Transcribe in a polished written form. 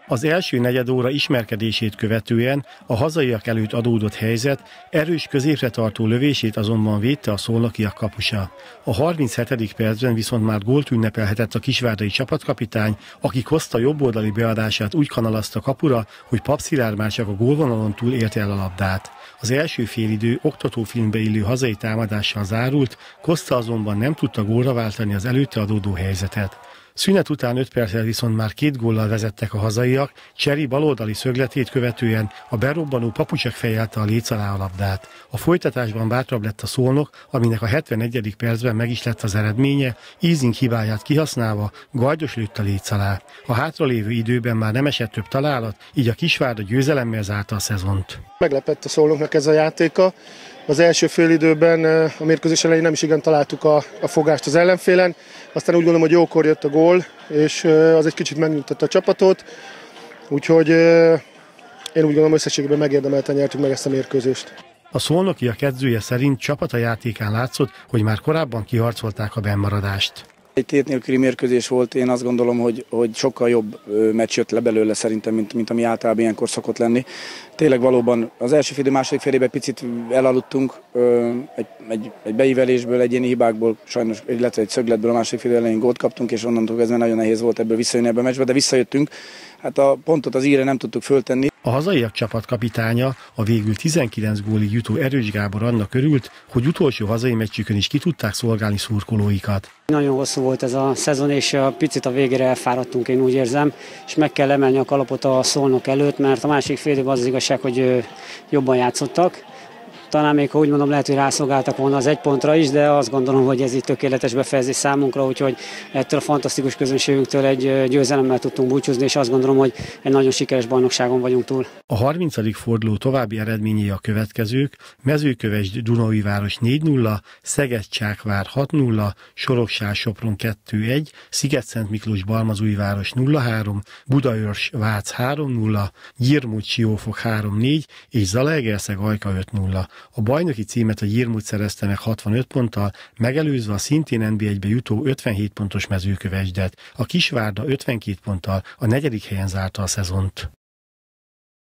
Az első negyedóra ismerkedését követően a hazaiak előtt adódott helyzet erős középre tartó lövését azonban védte a szolnokiak kapusa. A 37. percben viszont már gólt ünnepelhetett a kisvárdai csapatkapitány, aki Costa jobboldali beadását úgy kanalazta kapura, hogy Papp Szilárd már csak a gólvonalon túl érte el a labdát. Az első félidő oktatófilmbe illő hazai támadással zárult, Costa azonban nem tudta gólra váltani az előtte adódó helyzetet. Szünet után 5 perccel viszont már 2 góllal vezettek a hazaiak, Cseri baloldali szögletét követően a berobbanó Papucsek fejelte a léc alá a labdát. A folytatásban bátrabb lett a Szolnok, aminek a 71. percben meg is lett az eredménye, Easing hibáját kihasználva Gajdos lőtt a léc alá. A hátralévő időben már nem esett több találat, így a Kisvárda győzelemmel zárta a szezont. Meglepett a Szolnoknak ez a játéka. Az első félidőben a mérkőzés elején nem is igen találtuk a fogást az ellenfélen, aztán úgy gondolom, hogy jókor jött a gól, és az egy kicsit megnyugtatta a csapatot, úgyhogy én úgy gondolom, összességében megérdemelten nyertük meg ezt a mérkőzést. A szolnokiak edzője szerint csapata játékán látszott, hogy már korábban kiharcolták a bennmaradást. Egy tét nélküli mérkőzés volt, én azt gondolom, hogy sokkal jobb meccs jött le belőle szerintem, mint ami általában ilyenkor szokott lenni. Tényleg valóban az első félidő, második félidőben picit elaludtunk, egy beívelésből, egyéni hibákból, sajnos, illetve egy szögletből a második félidő elején gólt kaptunk, és onnantól kezdve nagyon nehéz volt ebből visszajönni ebbe a meccsbe, de visszajöttünk. Hát a pontot az íre nem tudtuk föltenni. A hazaiak csapatkapitánya, a végül 19 gólig jutó Erős Gábor annak örült, hogy utolsó hazai meccsükön is ki tudták szolgálni szurkolóikat. Nagyon hosszú volt ez a szezon, és picit a végére elfáradtunk, én úgy érzem, és meg kell emelni a kalapot a Szolnok előtt, mert a másik fél időben az igazság, hogy jobban játszottak. Talán még, ha úgy mondom, lehet, hogy rászolgáltak volna az 1 pontra is, de azt gondolom, hogy ez itt tökéletes befejezés számunkra, úgyhogy ettől a fantasztikus közönségünktől egy győzelemmel tudtunk búcsúzni, és azt gondolom, hogy egy nagyon sikeres bajnokságon vagyunk túl. A 30. forduló további eredményei a következők: Mezőkövesd Dunaújváros 4-0, Szeged-Csákvár 6-0, Soroksár-Sopron 2-1, Sziget-Szent Miklós-Balmazújváros 0-3, Budaörs-Vác 3-0, Gyirmót-Siófok 3-4 és Zalaegerszeg-Ajka 5-0. A bajnoki címet a Gyirmót szerezte meg 65 ponttal, megelőzve a szintén NB1-be jutó 57 pontos Mezőkövesdet. A Kisvárda 52 ponttal a 4. helyen zárta a szezont.